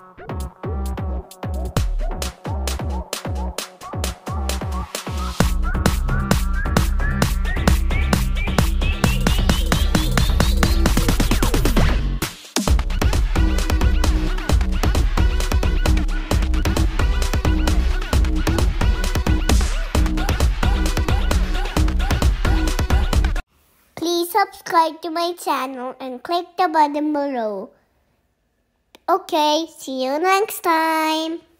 Please subscribe to my channel and click the button below. Okay, see you next time.